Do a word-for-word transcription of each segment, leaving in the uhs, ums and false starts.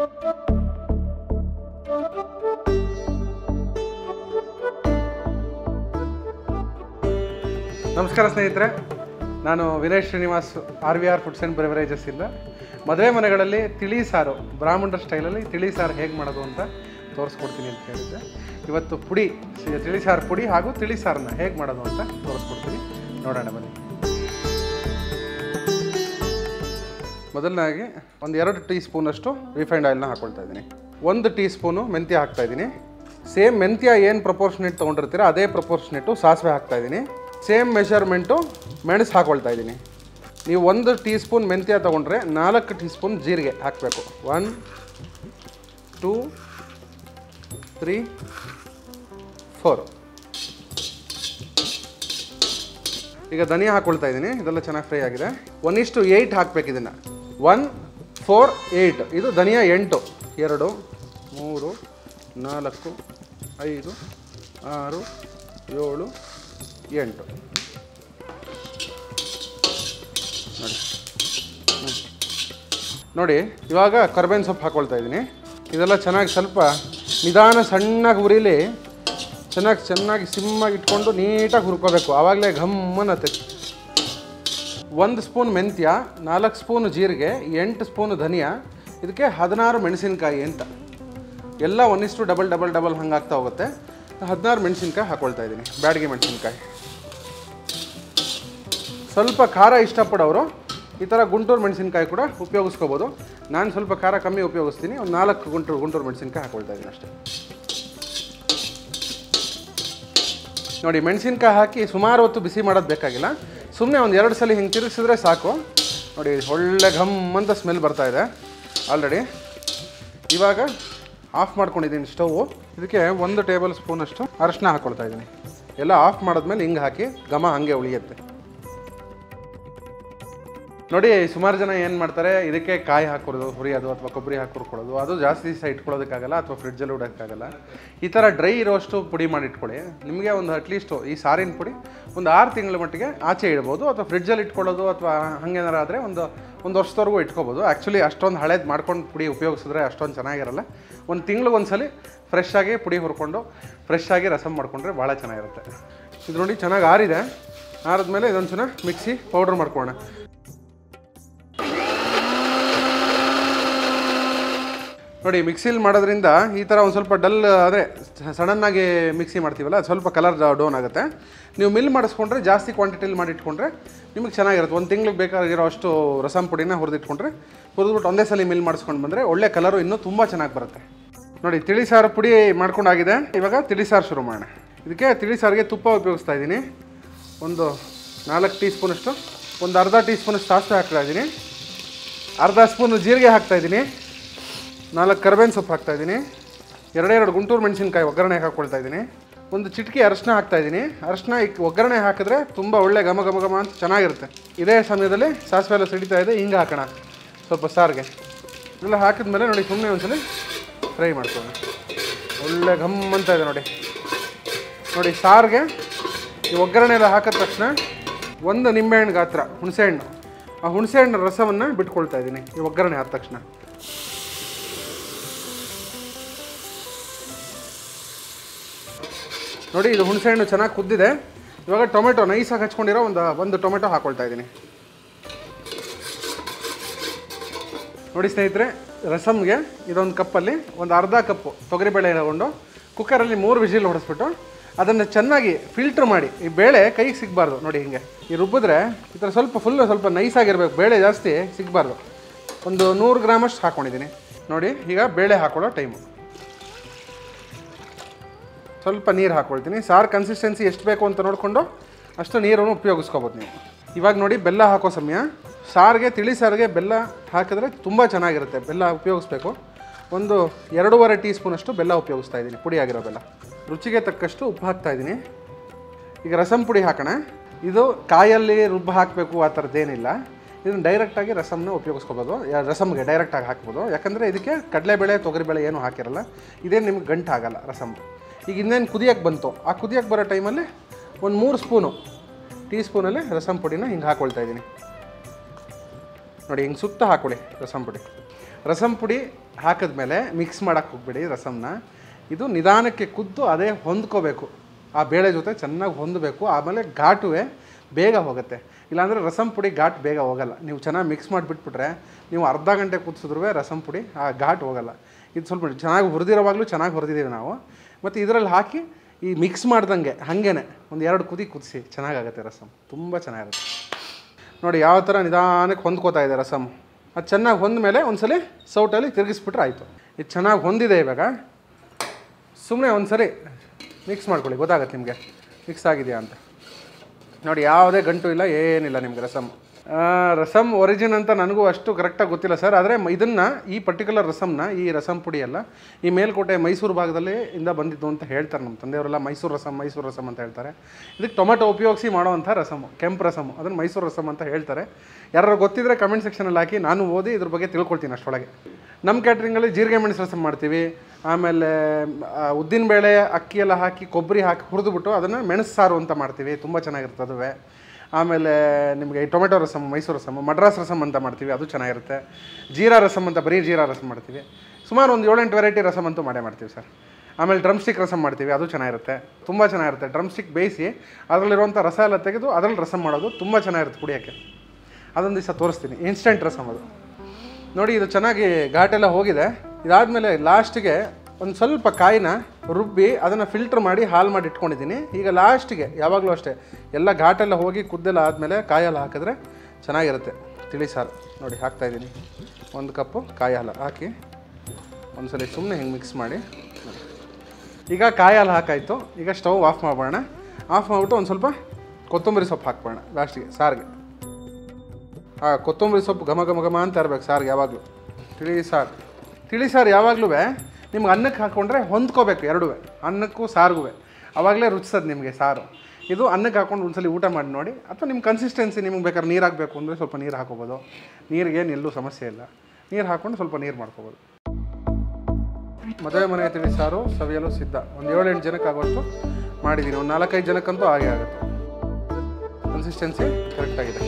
ನಮಸ್ಕಾರ ಸ್ನೇಹಿತರೆ, ನಾನು Vinay Srinivas, R V R foods and beverages ಇಂದ ಮದುವೆ ಮನೆಗಳಲ್ಲಿ ತಿಳಿ ಸಾರು, ಬ್ರಾಹ್ಮಣರ ಸ್ಟೈಲಲ್ಲಿ ತಿಳಿ ಸಾರು ಹೇಗೆ ಮಾಡೋದು ಅಂತ ತೋರಿಸ್ಕೊಡ್ತೀನಿ ಅಂತ ಹೇಳಿದ್ದೆ. ಇವತ್ತು ಪುಡಿ, ತಿಳಿ ಸಾರು ಪುಡಿ ಹಾಗೂ ತಿಳಿ ಸಾರನ್ನ ಹೇಗೆ ಮಾಡೋದು ಅಂತ ತೋರಿಸ್ಕೊಡ್ತೀನಿ, ನೋಡೋಣ ಬನ್ನಿ. ಮೊದಲನಾಗಿ ಒಂದು ಎರಡು ಟೀ ಸ್ಪೂನಷ್ಟು ರಿಫೈಂಡ್ ಆಯಿಲ್ನ ಹಾಕ್ಕೊಳ್ತಾ ಇದ್ದೀನಿ. ಒಂದು ಟೀ ಸ್ಪೂನು ಮೆಂತ್ಯ ಹಾಕ್ತಾಯಿದ್ದೀನಿ. ಸೇಮ್ ಮೆಂತ್ಯ ಏನು ಪ್ರಪೋರ್ಷನೇಟ್ ತೊಗೊಂಡಿರ್ತೀರ ಅದೇ ಪ್ರಪೋರ್ಷನೇಟು ಸಾಸಿವೆ ಹಾಕ್ತಾಯಿದ್ದೀನಿ. ಸೇಮ್ ಮೆಷರ್ಮೆಂಟು ಮೆಣಸು ಹಾಕ್ಕೊಳ್ತಾ ಇದ್ದೀನಿ. ನೀವು ಒಂದು ಟೀ ಸ್ಪೂನ್ ಮೆಂತ್ಯ ತೊಗೊಂಡ್ರೆ ನಾಲ್ಕು ಟೀ ಸ್ಪೂನ್ ಜೀರಿಗೆ ಹಾಕಬೇಕು. One two three four. ಈಗ ಧನಿಯಾ ಹಾಕ್ಕೊಳ್ತಾ ಇದ್ದೀನಿ. ಇದೆಲ್ಲ ಚೆನ್ನಾಗಿ ಫ್ರೈ ಆಗಿದೆ. ಒನ್ ಇಷ್ಟು ಏಯ್ಟ್ ಹಾಕಬೇಕು ಇದನ್ನು. One four eight. ಇದು ಧನಿಯಾ ಎಂಟು. ಎರಡು ಮೂರು ನಾಲ್ಕು ಐದು ಆರು ಏಳು ಎಂಟು. ನೋಡಿ ನೋಡಿ ಇವಾಗ ಕರ್ಬೇವಿನ ಸೊಪ್ಪು ಹಾಕ್ಕೊಳ್ತಾ ಇದ್ದೀನಿ. ಇದೆಲ್ಲ ಚೆನ್ನಾಗಿ ಸ್ವಲ್ಪ ನಿಧಾನ ಸಣ್ಣಗೆ ಉರಿಲಿ ಚೆನ್ನಾಗಿ ಚೆನ್ನಾಗಿ ಸಿಮ್ಮಾಗಿ ಇಟ್ಕೊಂಡು ನೀಟಾಗಿ ಹುರ್ಕೋಬೇಕು. ಆವಾಗಲೇ ಘಮ್ಮನ್ನತ್ತೆ. ಒಂದು ಸ್ಪೂನ್ ಮೆಂತ್ಯ, ನಾಲ್ಕು ಸ್ಪೂನು ಜೀರಿಗೆ, ಎಂಟು ಸ್ಪೂನು ಧನಿಯಾ, ಇದಕ್ಕೆ ಹದಿನಾರು ಮೆಣಸಿನ್ಕಾಯಿ ಅಂತ ಎಲ್ಲ ಒಂದಿಷ್ಟು ಡಬಲ್ ಡಬಲ್ ಡಬಲ್ ಹಂಗೆ ಆಗ್ತಾ ಹೋಗುತ್ತೆ. ಹದಿನಾರು ಮೆಣಸಿನ್ಕಾಯಿ ಹಾಕ್ಕೊಳ್ತಾ ಇದ್ದೀನಿ, ಬ್ಯಾಡಗಿ ಮೆಣಸಿನ್ಕಾಯಿ. ಸ್ವಲ್ಪ ಖಾರ ಇಷ್ಟಪಡೋರು ಈ ಥರ ಗುಂಟೂರು ಮೆಣಸಿನ್ಕಾಯಿ ಕೂಡ ಉಪಯೋಗಿಸ್ಕೋಬೋದು. ನಾನು ಸ್ವಲ್ಪ ಖಾರ ಕಮ್ಮಿ ಉಪಯೋಗಿಸ್ತೀನಿ. ಒಂದು ನಾಲ್ಕು ಗುಂಟೂರು ಗುಂಟೂರು ಮೆಣಸಿನ್ಕಾಯಿ ಹಾಕ್ಕೊಳ್ತಾ ಇದ್ದೀನಿ ಅಷ್ಟೇ. ನೋಡಿ, ಮೆಣಸಿನ್ಕಾಯಿ ಹಾಕಿ ಸುಮಾರು ಹೊತ್ತು ಬಿಸಿ ಮಾಡೋದು ಬೇಕಾಗಿಲ್ಲ. ಸುಮ್ಮನೆ ಒಂದು ಎರಡು ಸಲ ಹಿಂಗೆ ತಿರುಗಿಸಿದ್ರೆ ಸಾಕು. ನೋಡಿ, ಒಳ್ಳೆ ಘಮ್ ಅಂತ ಸ್ಮೆಲ್ ಬರ್ತಾಯಿದೆ ಆಲ್ರೆಡಿ. ಇವಾಗ ಆಫ್ ಮಾಡ್ಕೊಂಡಿದ್ದೀನಿ ಸ್ಟವ್. ಇದಕ್ಕೆ ಒಂದು ಟೇಬಲ್ ಸ್ಪೂನಷ್ಟು ಅರಶಿನ ಹಾಕ್ಕೊಳ್ತಾ ಇದ್ದೀನಿ. ಎಲ್ಲ ಆಫ್ ಮಾಡಿದ್ಮೇಲೆ ಹಿಂಗೆ ಹಾಕಿ ಘಮ ಹಾಗೆ ಉಳಿಯುತ್ತೆ. ನೋಡಿ, ಸುಮಾರು ಜನ ಏನು ಮಾಡ್ತಾರೆ, ಇದಕ್ಕೆ ಕಾಯಿ ಹಾಕೋದು, ಹುರಿಯೋದು ಅಥವಾ ಕೊಬ್ಬರಿ ಹಾಕಿ ಹುರ್ಕೊಳ್ಳೋದು. ಅದು ಜಾಸ್ತಿ ದಿವಸ ಇಟ್ಕೊಳ್ಳೋದಕ್ಕಾಗಲ್ಲ ಅಥವಾ ಫ್ರಿಡ್ಜಲ್ಲಿ ಇಡೋಕ್ಕಾಗಲ್ಲ. ಈ ಥರ ಡ್ರೈ ಇರೋಷ್ಟು ಪುಡಿ ಮಾಡಿ ಇಟ್ಕೊಳ್ಳಿ. ನಿಮಗೆ ಒಂದು ಅಟ್ಲೀಸ್ಟು ಈ ಸಾರಿನ ಪುಡಿ ಒಂದು ಆರು ತಿಂಗಳ ಮಟ್ಟಿಗೆ ಆಚೆ ಇಡ್ಬೋದು. ಅಥವಾ ಫ್ರಿಡ್ಜಲ್ಲಿ ಇಟ್ಕೊಳ್ಳೋದು ಅಥವಾ ಹಾಗೇನಾರು ಆದರೆ ಒಂದು ಒಂದು ವರ್ಷದವರೆಗೂ ಇಟ್ಕೋಬೋದು. ಆ್ಯಕ್ಚುಲಿ ಅಷ್ಟೊಂದು ಹಳೇದು ಮಾಡ್ಕೊಂಡು ಪುಡಿ ಉಪಯೋಗಿಸಿದ್ರೆ ಅಷ್ಟೊಂದು ಚೆನ್ನಾಗಿರಲ್ಲ. ಒಂದು ತಿಂಗ್ಳಿಗೆ ಒಂದು ಸಲ ಫ್ರೆಶ್ ಆಗಿ ಪುಡಿ ಹುರ್ಕೊಂಡು ಫ್ರೆಶ್ ಆಗಿ ರಸಮ್ ಮಾಡಿಕೊಂಡ್ರೆ ಭಾಳ ಚೆನ್ನಾಗಿರುತ್ತೆ. ಇದು ನೋಡಿ ಚೆನ್ನಾಗಿ ಆರಿದೆ. ಆರಿದ್ಮೇಲೆ ಇದೊಂದು ಚೆನ್ನಾಗಿ ಮಿಕ್ಸಿ ಪೌಡ್ರ್ ಮಾಡ್ಕೊಳ್ಳೋಣ. ನೋಡಿ, ಮಿಕ್ಸಿಲಿ ಮಾಡೋದ್ರಿಂದ ಈ ಥರ ಒಂದು ಸ್ವಲ್ಪ ಡಲ್ ಆದರೆ ಸಡನ್ನಾಗಿ ಮಿಕ್ಸಿ ಮಾಡ್ತೀವಲ್ಲ, ಅದು ಸ್ವಲ್ಪ ಕಲರ್ ಡೌನ್ ಆಗುತ್ತೆ. ನೀವು ಮಿಲ್ ಮಾಡಿಸ್ಕೊಂಡ್ರೆ ಜಾಸ್ತಿ ಕ್ವಾಂಟಿಟಿಲಿ ಮಾಡಿಟ್ಕೊಂಡ್ರೆ ನಿಮಗೆ ಚೆನ್ನಾಗಿರುತ್ತೆ. ಒಂದು ತಿಂಗ್ಳಿಗೆ ಬೇಕಾಗಿರೋ ಅಷ್ಟು ರಸಮ್ ಪುಡಿನ ಹುರಿದಿಟ್ಕೊಂಡ್ರೆ ಹುರಿದ್ಬಿಟ್ಟು ಒಂದೇ ಸಲ ಮಿಲ್ ಮಾಡಿಸ್ಕೊಂಡು ಬಂದರೆ ಒಳ್ಳೆ ಕಲರು ಇನ್ನೂ ತುಂಬ ಚೆನ್ನಾಗಿ ಬರುತ್ತೆ. ನೋಡಿ, ತಿಳಿ ಸಾರು ಪುಡಿ ಮಾಡ್ಕೊಂಡಾಗಿದೆ. ಇವಾಗ ತಿಳಿ ಸಾರು ಶುರು ಮಾಡೋಣ. ಇದಕ್ಕೆ ತಿಳಿ ಸಾರಿಗೆ ತುಪ್ಪ ಉಪಯೋಗಿಸ್ತಾ ಇದ್ದೀನಿ. ಒಂದು ನಾಲ್ಕು ಟೀ ಸ್ಪೂನಷ್ಟು, ಒಂದು ಅರ್ಧ ಟೀ ಸ್ಪೂನಷ್ಟು ಸಾಸಿವೆ ಹಾಕ್ತಾ ಇದ್ದೀನಿ. ಅರ್ಧ ಸ್ಪೂನು ಜೀರಿಗೆ ಹಾಕ್ತಾಯಿದ್ದೀನಿ. ನಾಲ್ಕು ಕರ್ಬೇವಿನ ಸೊಪ್ಪು ಹಾಕ್ತಾಯಿದ್ದೀನಿ. ಎರಡೇ ಎರಡು ಗುಂಟೂರು ಮೆಣಸಿನ್ಕಾಯಿ ಒಗ್ಗರಣೆ ಹಾಕ್ಕೊಳ್ತಾ ಇದ್ದೀನಿ. ಒಂದು ಚಿಟಿಕೆ ಅರಶಿನ ಹಾಕ್ತಾಯಿದ್ದೀನಿ. ಅರಶಿನ ಈ ಒಗ್ಗರಣೆ ಹಾಕಿದ್ರೆ ತುಂಬ ಒಳ್ಳೆ ಘಮ ಘಮ ಘಮ ಅಂತ ಚೆನ್ನಾಗಿರುತ್ತೆ. ಇದೇ ಸಮಯದಲ್ಲಿ ಸಾಸಿವೆ ಎಲ್ಲ ಸಿಡಿತಾ ಇದೆ. ಹಿಂಗೆ ಹಾಕೋಣ ಸ್ವಲ್ಪ ಸಾರಿಗೆ. ಎಲ್ಲ ಹಾಕಿದ್ಮೇಲೆ ನೋಡಿ ಸುಮ್ಮನೆ ಒಂದ್ಸಲ ಫ್ರೈ ಮಾಡ್ಕೊಳ್ಳೋಣ. ಒಳ್ಳೆ ಘಮ್ ಅಂತ ಇದೆ ನೋಡಿ. ನೋಡಿ, ಸಾರಿಗೆ ಈ ಒಗ್ಗರಣೆ ಎಲ್ಲ ಹಾಕಿದ ತಕ್ಷಣ ಒಂದು ನಿಂಬೆಹಣ್ಣು ಗಾತ್ರ ಹುಣಸೆಹಣ್ಣು, ಆ ಹುಣಸೆಹಣ್ಣು ರಸವನ್ನು ಬಿಟ್ಕೊಳ್ತಾ ಇದ್ದೀನಿ ಈ ಒಗ್ಗರಣೆ ಆದ ತಕ್ಷಣ. ನೋಡಿ, ಇದು ಹುಣಸೆಹಣ್ಣು ಚೆನ್ನಾಗಿ ಕುದ್ದಿದೆ. ಇವಾಗ ಟೊಮೆಟೊ ನೈಸಾಗಿ ಹಚ್ಕೊಂಡಿರೋ ಒಂದು ಒಂದು ಟೊಮೆಟೊ ಹಾಕ್ಕೊಳ್ತಾ ಇದ್ದೀನಿ. ನೋಡಿ ಸ್ನೇಹಿತರೆ, ರಸಮ್ಗೆ ಇದೊಂದು ಕಪ್ಪಲ್ಲಿ ಒಂದು ಅರ್ಧ ಕಪ್ಪು ತೊಗರಿಬೇಳೆ ತಗೊಂಡು ಕುಕ್ಕರಲ್ಲಿ ಮೂರು ವಿಜಿಲ್ ಹೊಡೆಸ್ಬಿಟ್ಟು ಅದನ್ನು ಚೆನ್ನಾಗಿ ಫಿಲ್ಟ್ರ್ ಮಾಡಿ. ಈ ಬೇಳೆ ಕೈಗೆ ಸಿಗಬಾರ್ದು. ನೋಡಿ, ಹಿಂಗೆ ಈ ರುಬ್ಬಿದ್ರೆ ಈ ಥರ ಸ್ವಲ್ಪ ಫುಲ್ಲು ಸ್ವಲ್ಪ ನೈಸಾಗಿರ್ಬೇಕು. ಬೇಳೆ ಜಾಸ್ತಿ ಸಿಗಬಾರ್ದು. ಒಂದು ನೂರು ಗ್ರಾಮಷ್ಟು ಹಾಕ್ಕೊಂಡಿದ್ದೀನಿ. ನೋಡಿ, ಈಗ ಬೇಳೆ ಹಾಕೊಳ್ಳೋ ಟೈಮು. ಸ್ವಲ್ಪ ನೀರು ಹಾಕ್ಕೊಳ್ತೀನಿ. ಸಾರು ಕನ್ಸಿಸ್ಟೆನ್ಸಿ ಎಷ್ಟು ಬೇಕು ಅಂತ ನೋಡಿಕೊಂಡು ಅಷ್ಟು ನೀರನ್ನು ಉಪಯೋಗಿಸ್ಕೋಬೋದು ನೀವು. ಇವಾಗ ನೋಡಿ, ಬೆಲ್ಲ ಹಾಕೋ ಸಮಯ. ಸಾರಿಗೆ, ತಿಳಿ ಸಾರಿಗೆ ಬೆಲ್ಲ ಹಾಕಿದ್ರೆ ತುಂಬ ಚೆನ್ನಾಗಿರುತ್ತೆ. ಬೆಲ್ಲ ಉಪಯೋಗಿಸ್ಬೇಕು. ಒಂದು ಎರಡೂವರೆ ಟೀ ಸ್ಪೂನಷ್ಟು ಬೆಲ್ಲ ಉಪಯೋಗಿಸ್ತಾ ಇದ್ದೀನಿ, ಪುಡಿಯಾಗಿರೋ ಬೆಲ್ಲ. ರುಚಿಗೆ ತಕ್ಕಷ್ಟು ಉಪ್ಪು ಹಾಕ್ತಾಯಿದ್ದೀನಿ. ಈಗ ರಸಮ್ ಪುಡಿ ಹಾಕೋಣ. ಇದು ಕಾಯಲ್ಲಿ ರುಬ್ಬ ಹಾಕಬೇಕು ಆ ಥರದ್ದೇನಿಲ್ಲ. ಇದನ್ನು ಡೈರೆಕ್ಟಾಗಿ ರಸಮ್ನ ಉಪಯೋಗಿಸ್ಕೋಬೋದು. ರಸಮ್ಗೆ ಡೈರೆಕ್ಟಾಗಿ ಹಾಕ್ಬೋದು. ಯಾಕಂದರೆ ಇದಕ್ಕೆ ಕಡಲೆಬೇಳೆ ತೊಗರಿಬೇಳೆ ಏನೂ ಹಾಕಿರಲ್ಲ. ಇದೇನು ನಿಮ್ಗೆ ಗಂಟು ಆಗಲ್ಲ ರಸಮ್. ಈಗ ಇನ್ನೇನು ಕುದಿಯೋಕ್ಕೆ ಬಂತು, ಆ ಕುದಿಯೋಕ್ಕೆ ಬರೋ ಟೈಮಲ್ಲಿ ಒಂದು ಮೂರು ಸ್ಪೂನು ಟೀ ಸ್ಪೂನಲ್ಲಿ ರಸಮ್ ಪುಡಿನ ಹಿಂಗೆ ಹಾಕ್ಕೊಳ್ತಾ ಇದ್ದೀನಿ. ನೋಡಿ, ಹಿಂಗೆ ಸುತ್ತ ಹಾಕ್ಕೊಳ್ಳಿ ರಸಮ್ ಪುಡಿ. ರಸಮ್ ಪುಡಿ ಹಾಕಿದ್ಮೇಲೆ ಮಿಕ್ಸ್ ಮಾಡೋಕ್ಕೆ ಹೋಗ್ಬೇಡಿ ರಸಮ್ನ. ಇದು ನಿಧಾನಕ್ಕೆ ಕುದ್ದು ಅದೇ ಹೊಂದ್ಕೋಬೇಕು, ಆ ಬೇಳೆ ಜೊತೆ ಚೆನ್ನಾಗಿ ಹೊಂದಬೇಕು. ಆಮೇಲೆ ಘಾಟುವೆ ಬೇಗ ಹೋಗುತ್ತೆ. ಇಲ್ಲಾಂದರೆ ರಸಮ್ ಪುಡಿ ಘಾಟ್ ಬೇಗ ಹೋಗಲ್ಲ. ನೀವು ಚೆನ್ನಾಗಿ ಮಿಕ್ಸ್ ಮಾಡಿಬಿಟ್ಬಿಟ್ರೆ ನೀವು ಅರ್ಧ ಗಂಟೆ ಕುದಿಸಿದ್ರೂ ರಸಮ್ ಪುಡಿ ಆ ಘಾಟ್ ಹೋಗಲ್ಲ. ಇದು ಸ್ವಲ್ಪ ಚೆನ್ನಾಗಿ ಹುರಿದಿರೋವಾಗಲೂ ಚೆನ್ನಾಗಿ ಹುರಿದಿದ್ದೀವಿ ನಾವು. ಮತ್ತು ಇದರಲ್ಲಿ ಹಾಕಿ ಈ ಮಿಕ್ಸ್ ಮಾಡ್ದಂಗೆ ಹಾಗೇ ಒಂದು ಎರಡು ಕುದಿ ಕುದಿಸಿ ಚೆನ್ನಾಗಾಗುತ್ತೆ ರಸಮ್, ತುಂಬ ಚೆನ್ನಾಗಿರುತ್ತೆ. ನೋಡಿ ಯಾವ ಥರ ನಿಧಾನಕ್ಕೆ ಹೊಂದ್ಕೋತಾ ಇದೆ ರಸಮ್. ಅದು ಚೆನ್ನಾಗಿ ಹೊಂದ ಮೇಲೆ ಒಂದ್ಸಲಿ ಸೌಟಲ್ಲಿ ತಿರುಗಿಸ್ಬಿಟ್ರೆ ಆಯಿತು. ಇದು ಚೆನ್ನಾಗಿ ಹೊಂದಿದೆ. ಇವಾಗ ಸುಮ್ಮನೆ ಒಂದು ಸರಿ ಮಿಕ್ಸ್ ಮಾಡ್ಕೊಳ್ಳಿ, ಗೊತ್ತಾಗುತ್ತೆ ನಿಮಗೆ ಮಿಕ್ಸ್ ಆಗಿದೆಯಾ ಅಂತ. ನೋಡಿ ಯಾವುದೇ ಗಂಟು ಇಲ್ಲ, ಏನಿಲ್ಲ ನಿಮ್ಗೆ ರಸಮ್. ರಸಮ್ ಒರಿಜಿನ್ ಅಂತ ನನಗೂ ಅಷ್ಟು ಕರೆಕ್ಟಾಗಿ ಗೊತ್ತಿಲ್ಲ ಸರ್. ಆದರೆ ಇದನ್ನು ಈ ಪರ್ಟಿಕ್ಯುಲರ್ ರಸಮ್ನ, ಈ ರಸಮ್ ಪುಡಿ ಎಲ್ಲ ಈ ಮೇಲ್ಕೋಟೆ ಮೈಸೂರು ಭಾಗದಲ್ಲಿ ಇಂದ ಬಂದಿದ್ದು ಅಂತ ಹೇಳ್ತಾರೆ ನಮ್ಮ ತಂದೆಯವರೆಲ್ಲ. ಮೈಸೂರು ರಸಮ್ ಮೈಸೂರು ರಸಮ್ ಅಂತ ಹೇಳ್ತಾರೆ. ಇದಕ್ಕೆ ಟೊಮೆಟೊ ಉಪಯೋಗಿಸಿ ಮಾಡೋವಂಥ ರಸಮು, ಕೆಂಪು ರಸಮು, ಅದನ್ನು ಮೈಸೂರು ರಸಮ್ ಅಂತ ಹೇಳ್ತಾರೆ. ಯಾರು ಗೊತ್ತಿದ್ದರೆ ಕಮೆಂಟ್ ಸೆಕ್ಷನಲ್ಲಿ ಹಾಕಿ, ನಾನು ಓದಿ ಇದ್ರ ಬಗ್ಗೆ ತಿಳ್ಕೊಳ್ತೀನಿ ಅಷ್ಟೊಳಗೆ. ನಮ್ಮ ಕ್ಯಾಟ್ರಿಂಗಲ್ಲಿ ಜೀರಿಗೆ ಮೆಣಸು ರಸಮ್ ಮಾಡ್ತೀವಿ. ಆಮೇಲೆ ಉದ್ದಿನಬೇಳೆ ಅಕ್ಕಿ ಎಲ್ಲ ಹಾಕಿ ಕೊಬ್ಬರಿ ಹಾಕಿ ಹುರಿದುಬಿಟ್ಟು ಅದನ್ನು ಮೆಣಸು ಸಾರು ಅಂತ ಮಾಡ್ತೀವಿ, ತುಂಬ ಚೆನ್ನಾಗಿರುತ್ತೆ ಅದುವೇ. ಆಮೇಲೆ ನಿಮಗೆ ಈ ಟೊಮೆಟೊ ರಸಮ್, ಮೈಸೂರು ರಸಮ್, ಮಡ್ರಾಸ್ ರಸಮ್ ಅಂತ ಮಾಡ್ತೀವಿ, ಅದು ಚೆನ್ನಾಗಿರುತ್ತೆ. ಜೀರಾ ರಸಮ್ ಅಂತ ಬರೀ ಜೀರಾ ರಸಮ್ ಮಾಡ್ತೀವಿ. ಸುಮಾರು ಒಂದು ಏಳೆಂಟು ವೆರೈಟಿ ರಸಮ್ ಅಂತೂ ಮಾಡೇ ಮಾಡ್ತೀವಿ ಸರ್. ಆಮೇಲೆ ಡ್ರಮ್ ಸ್ಟಿಕ್ ರಸಮ್ ಮಾಡ್ತೀವಿ, ಅದು ಚೆನ್ನಾಗಿರುತ್ತೆ, ತುಂಬ ಚೆನ್ನಾಗಿರುತ್ತೆ. ಡ್ರಮ್ ಸ್ಟಿಕ್ ಬೇಯಿಸಿ ಅದರಲ್ಲಿರುವಂಥ ರಸ ಎಲ್ಲ ತೆಗೆದು ಅದರಲ್ಲಿ ರಸಮ್ ಮಾಡೋದು ತುಂಬ ಚೆನ್ನಾಗಿರುತ್ತೆ ಕುಡಿಯೋಕ್ಕೆ. ಅದೊಂದು ದಿವಸ ತೋರಿಸ್ತೀನಿ. ಇನ್ಸ್ಟೆಂಟ್ ರಸಮ್ ಅದು. ನೋಡಿ ಇದು ಚೆನ್ನಾಗಿ ಘಾಟೆಲ್ಲ ಹೋಗಿದೆ. ಇದಾದಮೇಲೆ ಲಾಸ್ಟಿಗೆ ಒಂದು ಸ್ವಲ್ಪ ಕಾಯಿನ ರುಬ್ಬಿ ಅದನ್ನು ಫಿಲ್ಟ್ರ್ ಮಾಡಿ ಹಾಲು ಮಾಡಿ ಇಟ್ಕೊಂಡಿದ್ದೀನಿ. ಈಗ ಲಾಸ್ಟಿಗೆ ಯಾವಾಗಲೂ ಅಷ್ಟೇ ಎಲ್ಲ ಘಾಟೆಲ್ಲ ಹೋಗಿ ಕುದ್ದೆಲ್ಲ ಆದಮೇಲೆ ಕಾಯೆಲ್ಲ ಹಾಕಿದ್ರೆ ಚೆನ್ನಾಗಿರುತ್ತೆ ತಿಳಿ ಸಾರು. ನೋಡಿ ಹಾಕ್ತಾಯಿದ್ದೀನಿ ಒಂದು ಕಪ್ಪು ಕಾಯಿ ಹಾಲು ಹಾಕಿ ಒಂದ್ಸಲ ಸುಮ್ಮನೆ ಹಿಂಗೆ ಮಿಕ್ಸ್ ಮಾಡಿ. ಈಗ ಕಾಯಿ ಹಾಲು ಹಾಕಾಯಿತು. ಈಗ ಸ್ಟವ್ ಆಫ್ ಮಾಡೋಣ. ಆಫ್ ಮಾಡಿಬಿಟ್ಟು ಒಂದು ಸ್ವಲ್ಪ ಕೊತ್ತಂಬರಿ ಸೊಪ್ಪು ಹಾಕ್ಬೋಣ ಲಾಸ್ಟಿಗೆ ಸಾರಿಗೆ. ಹಾಂ, ಕೊತ್ತಂಬರಿ ಸೊಪ್ಪು ಘಮ ಘಮ ಘಮ ಅಂತ ಇರಬೇಕು ಸಾರಿಗೆ ಯಾವಾಗಲೂ. ತಿಳಿ ಸಾರು ತಿಳಿ ಸಾರು ಯಾವಾಗಲೂ ನಿಮ್ಗೆ ಅನ್ನಕ್ಕೆ ಹಾಕ್ಕೊಂಡ್ರೆ ಹೊಂದ್ಕೋಬೇಕು ಎರಡೂ, ಅನ್ನಕ್ಕೂ ಸಾರಿಗೂ. ಆವಾಗಲೇ ರುಚಿಸೋದು ನಿಮಗೆ ಸಾರು. ಇದು ಅನ್ನಕ್ಕೆ ಹಾಕ್ಕೊಂಡು ಒಂದ್ಸಲಿ ಊಟ ಮಾಡಿ ನೋಡಿ. ಅಥವಾ ನಿಮ್ಮ ಕನ್ಸಿಸ್ಟೆನ್ಸಿ ನಿಮ್ಗೆ ಬೇಕಾದ್ರೆ ನೀರು ಹಾಕಬೇಕು ಅಂದರೆ ಸ್ವಲ್ಪ ನೀರು ಹಾಕೋಬೋದು. ನೀರಿಗೇನು ಎಲ್ಲೂ ಸಮಸ್ಯೆ ಇಲ್ಲ. ನೀರು ಹಾಕ್ಕೊಂಡು ಸ್ವಲ್ಪ ನೀರು ಮಾಡ್ಕೋಬೋದು. ಮದುವೆ ಮನೆ ತಿಳಿ ಸಾರು ಸವಿಯಲು ಸಿದ್ಧ. ಒಂದು ಏಳೆಂಟು ಜನಕ್ಕೆ ಆಗೋಷ್ಟು ಮಾಡಿದ್ದೀನಿ. ಒಂದು ನಾಲ್ಕೈದು ಜನಕ್ಕಂತೂ ಹಾಗೆ ಆಗುತ್ತೆ. ಕನ್ಸಿಸ್ಟೆನ್ಸಿ ಕರೆಕ್ಟಾಗಿದೆ.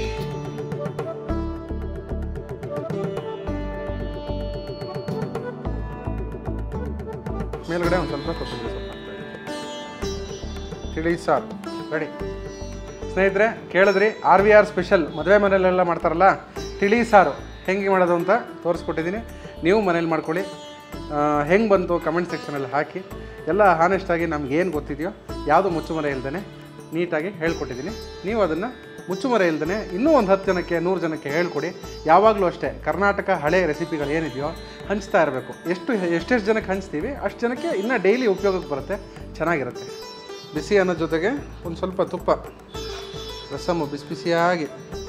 ಮೇಲ್ಗಡೆ ಒಂದು ಸ್ವಲ್ಪ ಕೊತ್ತಂಬರಿ ಸೊಪ್ಪು ಹಾಕ್ತಾಯಿದ್ದೀನಿ. ತಿಳಿ ಸಾರು ರೆಡಿ. ಸ್ನೇಹಿತರೆ ಕೇಳಿದ್ರಿ, ಆರ್ ವಿ ಆರ್ ಸ್ಪೆಷಲ್ ಮದುವೆ ಮನೆಯಲ್ಲೆಲ್ಲ ಮಾಡ್ತಾರಲ್ಲ ತಿಳಿ ಸಾರು ಹೆಂಗೆ ಮಾಡೋದು ಅಂತ ತೋರಿಸ್ಕೊಟ್ಟಿದ್ದೀನಿ. ನೀವು ಮನೇಲಿ ಮಾಡ್ಕೊಳ್ಳಿ. ಹೆಂಗೆ ಬಂತು ಕಮೆಂಟ್ ಸೆಕ್ಷನಲ್ಲಿ ಹಾಕಿ. ಎಲ್ಲ ಹಾನೆಸ್ಟಾಗಿ ನಮ್ಗೇನು ಗೊತ್ತಿದೆಯೋ ಯಾವುದು ಮುಚ್ಚುಮರೆ ಇಲ್ದೇ ನೀಟಾಗಿ ಹೇಳ್ಕೊಟ್ಟಿದ್ದೀನಿ. ನೀವು ಅದನ್ನು ಮುಚ್ಚುಮರೆ ಇಲ್ದೇ ಇನ್ನೂ ಒಂದು ಹತ್ತು ಜನಕ್ಕೆ ನೂರು ಜನಕ್ಕೆ ಹೇಳ್ಕೊಡಿ. ಯಾವಾಗಲೂ ಅಷ್ಟೇ ಕರ್ನಾಟಕ ಹಳೆ ರೆಸಿಪಿಗಳು ಏನಿದೆಯೋ ಹಂಚ್ತಾ ಇರಬೇಕು. ಎಷ್ಟು ಎಷ್ಟೆಷ್ಟು ಜನಕ್ಕೆ ಹಂಚ್ತೀವಿ ಅಷ್ಟು ಜನಕ್ಕೆ ಇನ್ನೂ ಡೈಲಿ ಉಪಯೋಗಕ್ಕೆ ಬರುತ್ತೆ, ಚೆನ್ನಾಗಿರುತ್ತೆ. ಬಿಸಿ ಅನ್ನೋ ಜೊತೆಗೆ ಒಂದು ಸ್ವಲ್ಪ ತುಪ್ಪ, ರಸಮ್ಮು ಬಿಸಿ ಬಿಸಿಯಾಗಿ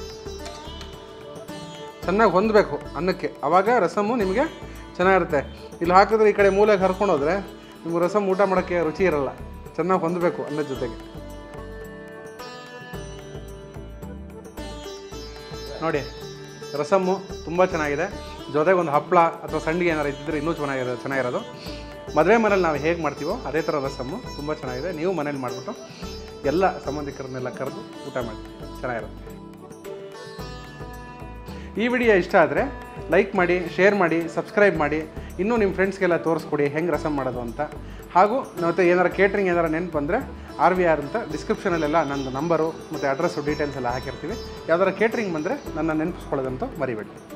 ಚೆನ್ನಾಗಿ ಹೊಂದಬೇಕು ಅನ್ನಕ್ಕೆ. ಆವಾಗ ರಸಮ್ಮು ನಿಮಗೆ ಚೆನ್ನಾಗಿರುತ್ತೆ. ಇಲ್ಲಿ ಹಾಕಿದ್ರೆ ಈ ಕಡೆ ಮೂಲೆಗೆ ಹರ್ಕೊಂಡೋದ್ರೆ ನಿಮ್ಗೆ ರಸಮ್ ಊಟ ಮಾಡೋಕ್ಕೆ ರುಚಿ ಇರಲ್ಲ. ಚೆನ್ನಾಗಿ ಹೊಂದಬೇಕು ಅನ್ನದ ಜೊತೆಗೆ. ನೋಡಿ ರಸಮ್ಮು ತುಂಬ ಚೆನ್ನಾಗಿದೆ. ಜೊತೆಗೆ ಒಂದು ಹಪ್ಪಳ ಅಥವಾ ಸಂಡಿಗೆ ಏನಾರು ಇದ್ದಿದ್ರೆ ಇನ್ನೂ ಚೆನ್ನಾಗಿರೋದು ಚೆನ್ನಾಗಿರೋದು ಮದುವೆ ಮನೇಲಿ ನಾವು ಹೇಗೆ ಮಾಡ್ತೀವೋ ಅದೇ ಥರ ರಸಮ್ಮು ತುಂಬ ಚೆನ್ನಾಗಿದೆ. ನೀವು ಮನೇಲಿ ಮಾಡಿಬಿಟ್ಟು ಎಲ್ಲ ಸಂಬಂಧಿಕರನ್ನೆಲ್ಲ ಕರೆದು ಊಟ ಮಾಡಿ ಚೆನ್ನಾಗಿರುತ್ತೆ. ಈ ವಿಡಿಯೋ ಇಷ್ಟ ಆದರೆ ಲೈಕ್ ಮಾಡಿ, ಶೇರ್ ಮಾಡಿ, ಸಬ್ಸ್ಕ್ರೈಬ್ ಮಾಡಿ. ಇನ್ನೂ ನಿಮ್ಮ ಫ್ರೆಂಡ್ಸ್ಗೆಲ್ಲ ತೋರಿಸ್ಕೊಡಿ ಹೆಂಗೆ ರಸಮ್ ಮಾಡೋದು ಅಂತ. ಹಾಗೂ ಮತ್ತು ಏನಾರು ಕೇಟ್ರಿಂಗ್ ಏನಾರು ನೆನಪು ಬಂದರೆ ಆರ್ ವಿ ಆರ್ ಅಂತ ಡಿಸ್ಕ್ರಿಪ್ಷನಲ್ಲೆಲ್ಲ ನಂದು ನಂಬರು ಮತ್ತು ಅಡ್ರೆಸ್ಸು ಡೀಟೇಲ್ಸ್ ಎಲ್ಲ ಹಾಕಿರ್ತೀವಿ. ಯಾವ್ದಾರು ಕೇಟ್ರಿಂಗ್ ಬಂದರೆ ನನ್ನ ನೆನಪಿಸ್ಕೊಳ್ಳೋದಂತೂ ಮರಿಬೇಡಿ.